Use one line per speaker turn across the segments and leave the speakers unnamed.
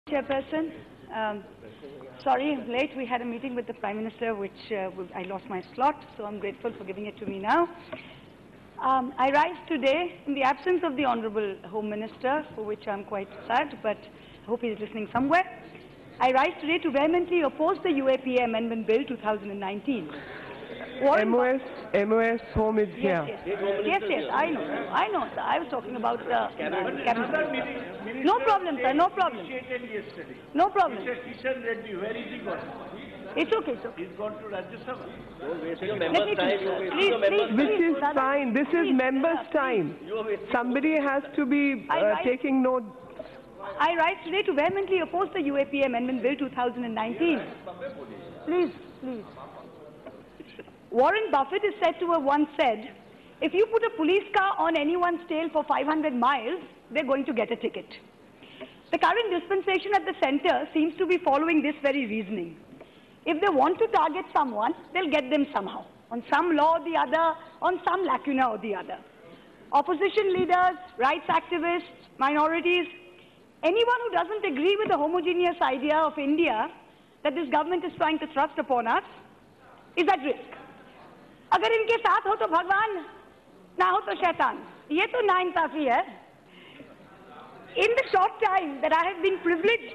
Chairperson, sorry I'm late. We had a meeting with the Prime Minister, which I lost my slot, so I'm grateful for giving it to me now. I rise today in the absence of the Honourable Home Minister, for which I'm quite sad, but I hope he's listening somewhere. I rise today to vehemently oppose the UAPA Amendment Bill 2019.
MOS Home is here.
Yes, I know, sir. I was talking about the cabinet. No problem, sir, no problem. No problem.
Kishan Reddy, where is he gone?
It's okay, sir.
He's gone to Rajya Sabha.
Which is fine. This is members' time. Somebody has to be taking note.
I rise today to vehemently oppose the UAPA Amendment Bill 2019. Please. Warren Buffett is said to have once said, if you put a police car on anyone's tail for 500 miles, they're going to get a ticket. The current dispensation at the centre seems to be following this very reasoning. If they want to target someone, they'll get them somehow, on some law or the other, on some lacuna or the other. Opposition leaders, rights activists, minorities, anyone who doesn't agree with the homogeneous idea of India that this government is trying to thrust upon us is at risk. अगर इनके साथ हो तो भगवान, ना हो तो शैतान. ये तो नाइंसाफी है. In the short time that I have been privileged,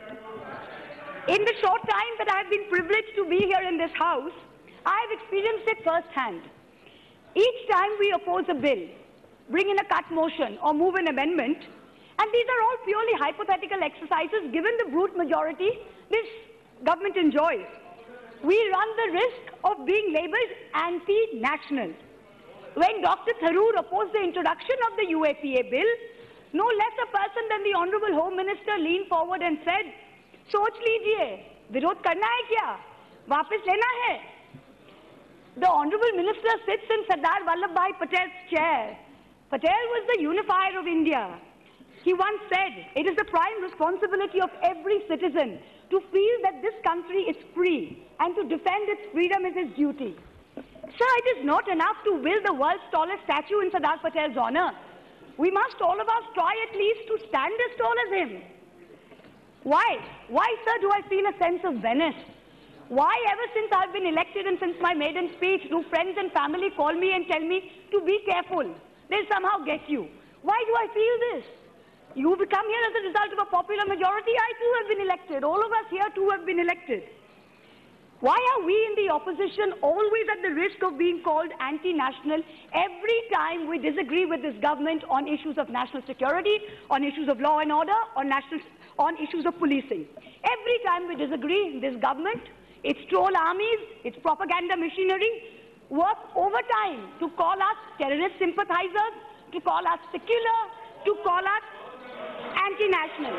to be here in this house, I have experienced it firsthand. Each time we oppose a bill, bring in a cut motion or move an amendment, and these are all purely hypothetical exercises given the brute majority this government enjoys. We run the risk of being labelled anti-national. When Dr. Tharoor opposed the introduction of the UAPA bill, no less a person than the Honourable Home Minister leaned forward and said, "सोच लीजिए, विरोध करना है क्या? वापस लेना है?" The Honourable Minister sits in Sardar Vallabhbhai Patel's chair. Patel was the unifier of India. He once said, "It is the prime responsibility of every citizen to feel that this country is free and to defend its freedom is his duty." Sir, it is not enough to build the world's tallest statue in Sardar Patel's honour. We must, all of us, try at least to stand as tall as him. Why? Why, sir, do I feel a sense of menace? Why, ever since I've been elected and since my maiden speech, do friends and family call me and tell me to be careful? They'll somehow get you. Why do I feel this? You become here as a result of a popular majority. I too have been elected. All of us here too have been elected. Why are we in the opposition always at the risk of being called anti-national every time we disagree with this government on issues of national security, on issues of law and order, on issues of policing? Every time we disagree, this government, its troll armies, its propaganda machinery, work overtime to call us terrorist sympathizers, to call us secular, to call us anti-national.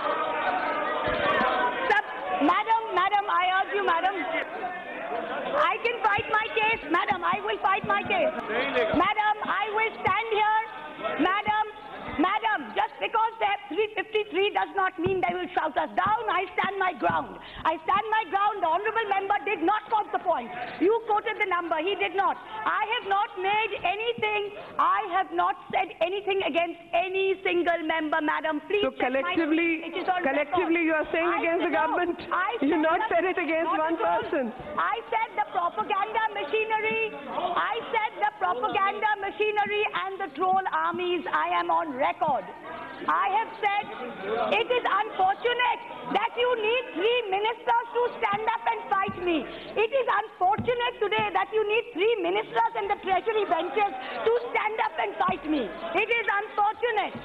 Madam, I urge you, madam. I can fight my case, madam. I will fight my case. Madam, I will stand here. Madam, just because they have 353 does not mean they will shout us down. I stand my ground. The Honourable Member did not quote the point. You quoted the number. He did not. I have not said anything against any single member, madam. Please.
So collectively you are saying against the government. You not said it against one person.
I said the propaganda machinery. And the troll armies. I am on record. I have said it is unfortunate that you need 3 ministers to stand up and fight me. It is unfortunate today that you need 3 ministers in the treasury benches to stand up and fight me. It is unfortunate.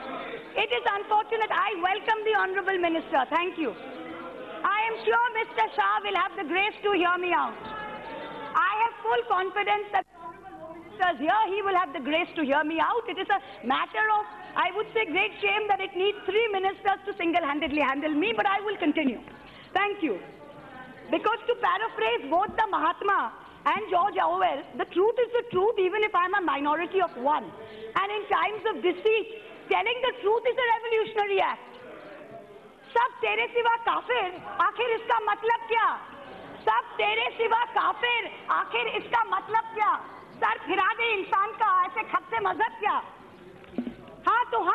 I welcome the Honourable Minister. Thank you. I am sure Mr. Shah will have the grace to hear me out. I have full confidence that here, he will have the grace to hear me out. It is a matter of, I would say, great shame that it needs 3 ministers to single-handedly handle me, but I will continue. Thank you. Because to paraphrase both the Mahatma and George Orwell, the truth is the truth even if I'm a minority of one. And in times of deceit, telling the truth is a revolutionary act. सब तेरे सिवा काफिर, आखिर इसका मतलब क्या? सब तेरे सिवा काफिर, आखिर इसका मतलब क्या? सर फिरा दे इंसान का, ऐसे खप से मजहब क्या? हाँ, तो हम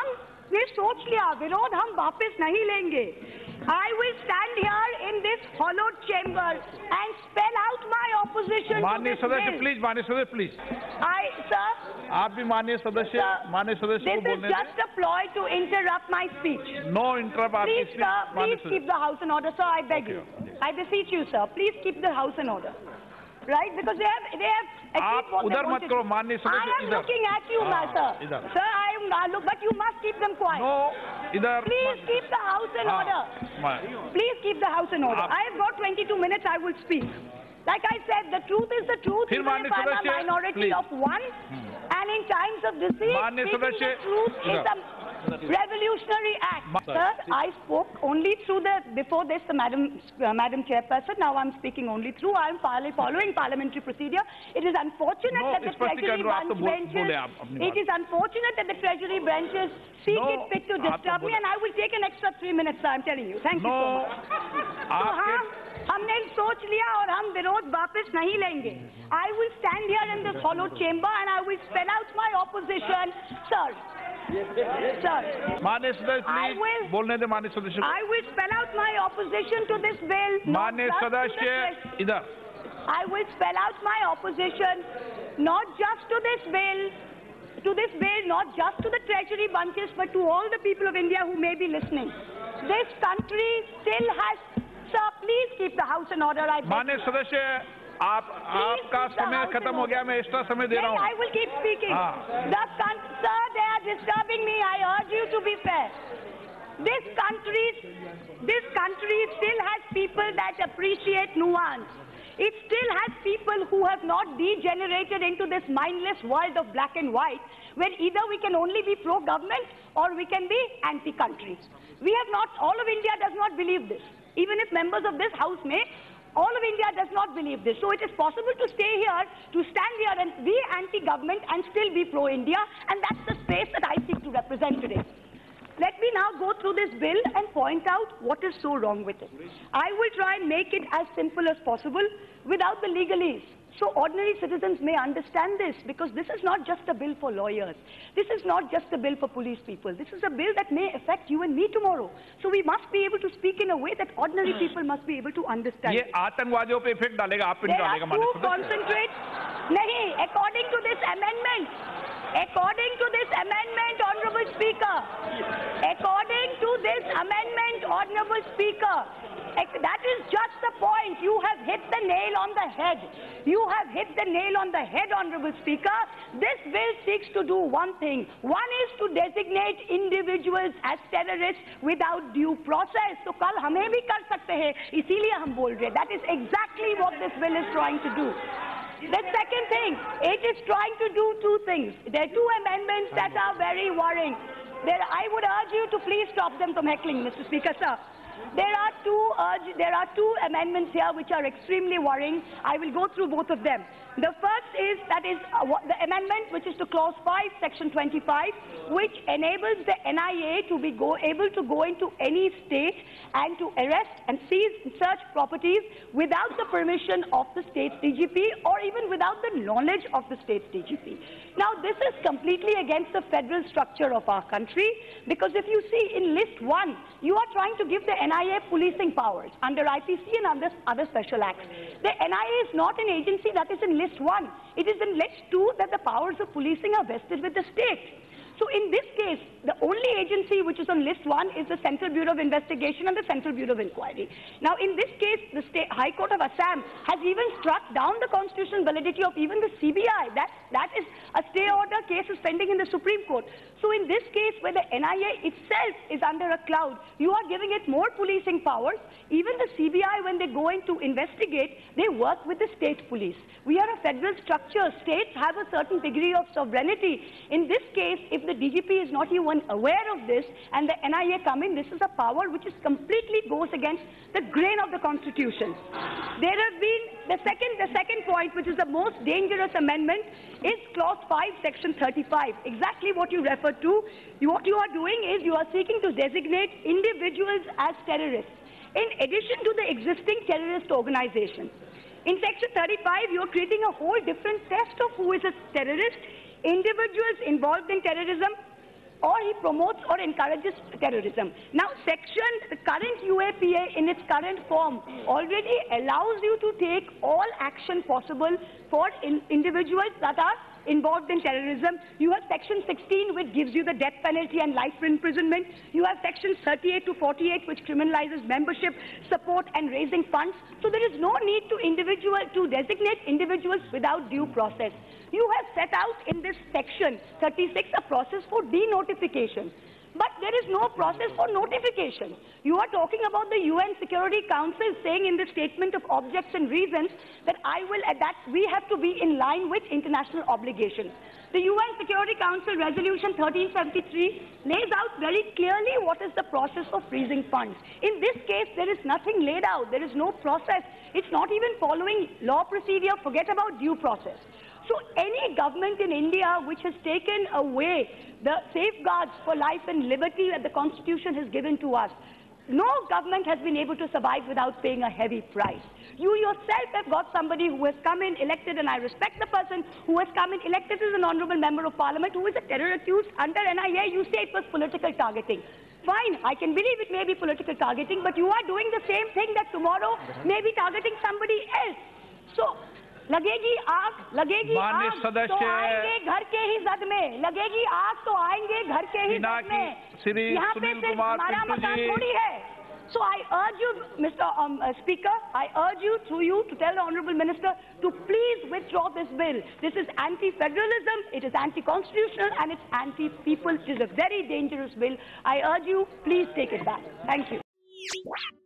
हमने सोच लिया विरोध हम वापस नहीं लेंगे. I will stand here in this hollowed chamber and spell out my opposition to
माननीय
this
सदस्य
bill.
प्लीज, माननीय सदस्य प्लीज.
Sir,
आप भी माननीय सदस्य को
this
बोलने
is
दें.
just a ploy to interrupt my speech.
No interrupt आपकी
Please,
speech.
sir, please keep the house in order, sir. I beg you. I beseech you, sir. Please keep the house in order. Right? Because they have achieved
आप
what they
उधर मत
wanted.
करो, माननीय
I
सदस्य
am
इधर.
looking at you,
हाँ,
sir.
इधर.
Sir, I am look, but you must keep them quiet.
No इधर.
Please keep the house in order. Please keep the house in order. I have got 22 minutes. I will speak. Like I said, the truth is the truth.
फिर
Even
माननीय
if I'm a
सदस्य,
minority
please.
of one, and in times of deceit,
माननीय
speaking the
सदस्य,
truth is
इधर.
a revolutionary act. Sir, I spoke only through before this, the Madam Chairperson. Now I'm speaking only through. I'm following parliamentary procedure. It is unfortunate that the Treasury branches. It is unfortunate that the Treasury branches see it fit to disturb me, and I will take an extra 3 minutes, sir. I'm telling you. Thank you so much. So, हाँ, हमने सोच लिया और हम विरोध वापस नहीं लेंगे. I will stand here in this hollow chamber and I will spell out my opposition, sir. Sir,
माननीय सदस्य प्लीज बोलने दे. माननीय सदस्य.
I will spell out my opposition to this bill.
माननीय सदस्य इधर.
I will spell out my opposition not just to this bill, not just to the Treasury bunches, but to all the people of India who may be listening. This country still has. Sir, please keep the house in order. I beg.
माननीय सदस्य आपका समय खत्म हो गया. मैं extra समय दे रहा हूँ.
I will keep speaking. Sir, they are disturbing me. I urge you to be fair. This country still has people that appreciate nuance. It still has people who have not degenerated into this mindless world of black and white, where either we can only be pro-government or we can be anti-country. We have not. All of India does not believe this. Even if members of this house may, all of India does not believe this. So it is possible to stay here, to stand here and be anti-government and still be pro-India, and that's the space that I seek to represent today. Let me now go through this bill and point out what is so wrong with it. I will try and make it as simple as possible without the legalese, so ordinary citizens may understand this, because this is not just a bill for lawyers. This is not just a bill for police people. This is a bill that may affect you and me tomorrow. So we must be able to speak in a way that ordinary people must be able to understand.
ये आतंकवादियों पे effect डालेगा, आप पे नहीं डालेगा.
There are two concentrate. नहीं, according to this amendment, Honorable Speaker, according to this amendment, Honorable Speaker, that is just the point. You have hit the nail on the head. You have hit the nail on the head, Honorable Speaker. This bill seeks to do one thing. One is to designate individuals as terrorists without due process. So कल हमें भी कर सकते हैं, इसीलिए हम बोल रहे हैं. That is exactly what this bill is trying to do. The second thing, it is trying to do two things. There are two amendments that are very worrying. I would urge you to please stop them from heckling, Mr. Speaker, sir. There are two amendments here which are extremely worrying. I will go through both of them. The first is the amendment which is to Clause 5, Section 25, which enables the NIA to be able to go into any state and to arrest and seize and search properties without the permission of the state's DGP or even without the knowledge of the state's DGP. Now, this is completely against the federal structure of our country, because if you see in List 1, you are trying to give the NIA policing powers under IPC and other special acts. The NIA is not an agency that is in List 1. It is in List 2 that the powers of policing are vested with the state. So in this case, the only agency which is on List 1 is the Central Bureau of Investigation and the Central Bureau of Inquiry. Now, in this case, the High Court of Assam has even struck down the constitutional validity of even the CBI. That is a stay order case is pending in the Supreme Court. So in this case, where the NIA itself is under a cloud, you are giving it more policing powers. Even the CBI, when they go in to investigate, they work with the state police. We are a federal structure. States have a certain degree of sovereignty. In this case, if the DGP is not even aware of this and the NIA come in, this is a power which is completely goes against the grain of the Constitution. There have been the second point, which is the most dangerous amendment, is Clause 5, Section 35. Exactly what you referred to. What you are doing is you are seeking to designate individuals as terrorists, in addition to the existing terrorist organizations. In Section 35, you are creating a whole different test of who is a terrorist. Individuals involved in terrorism or he promotes or encourages terrorism. Now, the current UAPA in its current form already allows you to take all action possible for individuals that are involved in terrorism. You have section 16, which gives you the death penalty and life imprisonment. You have sections 38 to 48, which criminalizes membership, support and raising funds. So there is no need to designate individuals without due process. You have set out in this section 36 a process for denotification. But there is no process for notification. You are talking about the UN Security Council saying in the statement of objects and reasons that we have to be in line with international obligations. The UN Security Council Resolution 1373 lays out very clearly what is the process of freezing funds. In this case, there is nothing laid out. There is no process. It's not even following law procedure. Forget about due process. So any government in India which has taken away the safeguards for life and liberty that the Constitution has given to us, no government has been able to survive without paying a heavy price. You yourself have got somebody who has come in elected, and I respect the person who has come in elected as an honorable member of parliament, who is a terror accused under NIA. You say it was political targeting. Fine, I can believe it may be political targeting, but you are doing the same thing that tomorrow may be targeting somebody else. So, लगेगी आग तो आएंगे घर के ही जद में, लगेगी आग तो आएंगे घर के ही जद में, यहाँ पे सिर्फ हमारा मकान थोड़ी है. So I urge you, Mr. Speaker, I urge you through you to tell the Honourable Minister to please withdraw this bill. This is anti-federalism, it is anti-constitutional and it's anti-people. It is a very dangerous bill. I urge you, please take it back. Thank you.